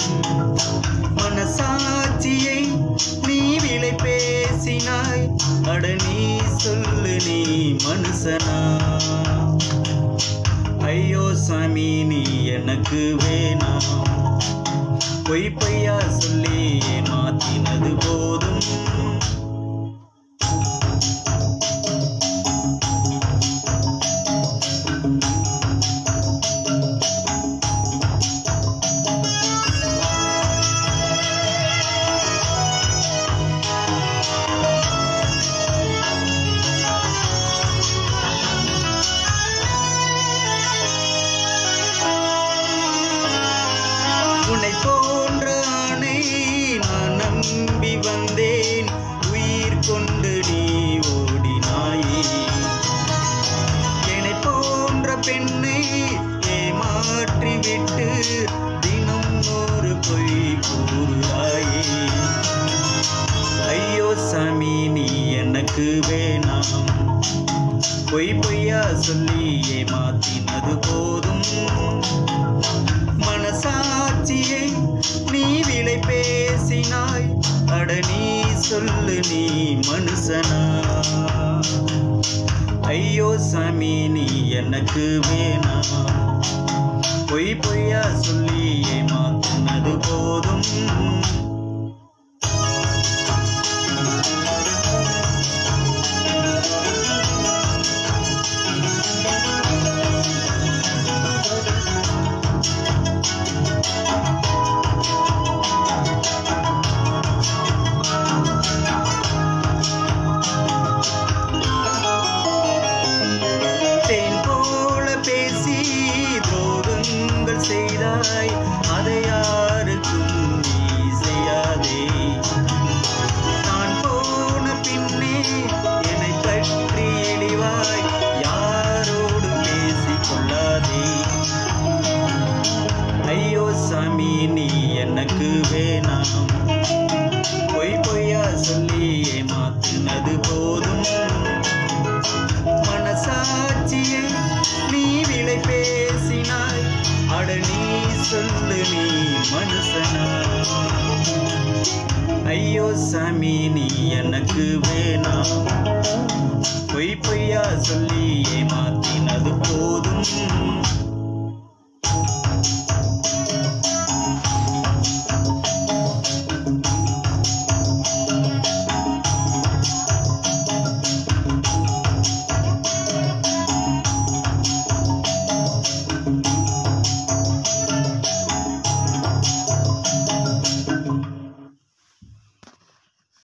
மனசாட்சியை நீ விலை பேசினாய். அட நீ சொல்லு, நீ மனுஷனா? ஐயோ சாமி, நீ எனக்கு வேணாம். பொய் பொய்யா சொல்லி ஏமாத்தினது போதும். உன்னை போன்ற ஆணை நான் நம்பி வந்தேன். உயிர் கொண்டு நீ ஓடினாயே. என்னை போன்ற பெண்ணை ஏமாற்றி விட்டு தினம் ஒரு பொய் கூறுகிறாயே. ஐயோ சாமி, நீ எனக்கு வேணாம். பொய் பொய்யா சொல்லி ஏமாத்தினது போதும். மனசாட்சியை நீ விலை பேசினாய். அட நீ சொல்லு, நீ மனுஷனா? ஐயோ சாமி, நீ எனக்கு வேணாம். பொய் பொய்யா சொல்லி ஏமாத்தினது போதும். செய்தாய், அதை யாருக்கும் நீ செய்யாதே. நான் போன பின்னே என்னை பற்றி எளிவாய் யாரோடு பேசிக்கொள்ளாதே. ஐயோ சாமி, நீ எனக்கு வேணாம். பொய் பொய்யா சொல்லி ஏமாத்தினது போதும். மனசாட்சியை நீ விலை பேசினாய். அட நீ சொல்லு, நீ மனுஷனா? ஐயோ சாமி, நீ எனக்கு வேணாம். பொய் பொய்யா சொல்லி ஏமாத்தினது போதும்.